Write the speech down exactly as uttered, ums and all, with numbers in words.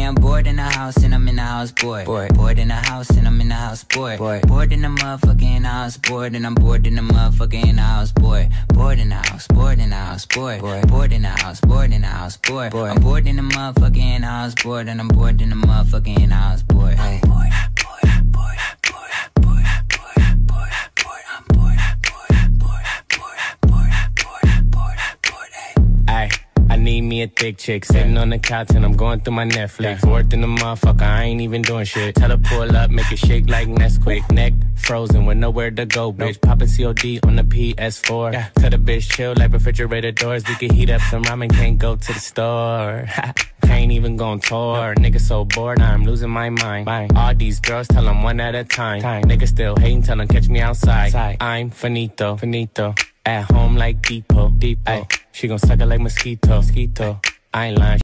I'm bored in the house and I'm in the house bored. Bored, bored in the house and I'm in the house bored. Bored, bored in the motherfucking house bored and I'm bored in the motherfucking house bored. Bored in the house, bored in the house bored. Bored, bored in the house, bored in the house bored. Bored, I'm bored in the motherfucking house bored and I'm bored in the motherfucking house bored. Hey. Bored, bored, bored, bored, bored, bored, bored, bored. I'm bored, bored, bored, bored, bored, bored, bored, bored. Hey. I need me a thick chick sitting on the couch and I'm going through my Netflix. Worked in the motherfucker, I ain't even doing shit. Tell her pull up, make it shake like Nesquik. Neck frozen with nowhere to go, bitch. Poppin' C O D on the P S four. Tell the bitch chill like refrigerator doors. We can heat up some ramen, can't go to the store. Can't even go on tour. Nigga so bored, I'm losing my mind. All these girls tell them one at a time. Nigga still hating, tell them catch me outside. I'm finito, finito. At home like Depot, Depot. Ay, she gon' suck it like mosquito, mosquito. I ain't lying.